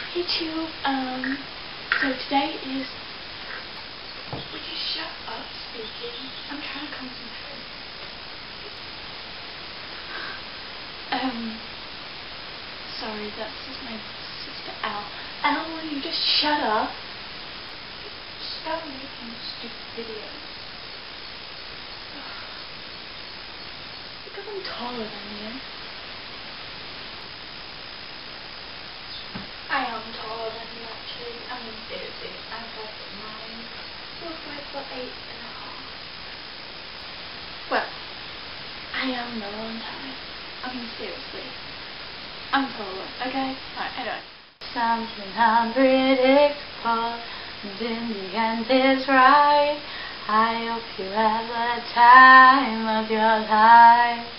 Hey YouTube, so today is... Would you shut up speaking? I'm trying to concentrate. Sorry, that's just my sister Elle. Elle, will you just shut up? Stop making stupid videos. Because I'm taller than you. I am taller than you actually. I mean seriously, I'm 5'9". You're 5'8.5". Well, I am the wrong time. I mean seriously. I'm taller, okay? Alright, anyway. Something unpredictable, and in the end is right. I hope you have the time of your life.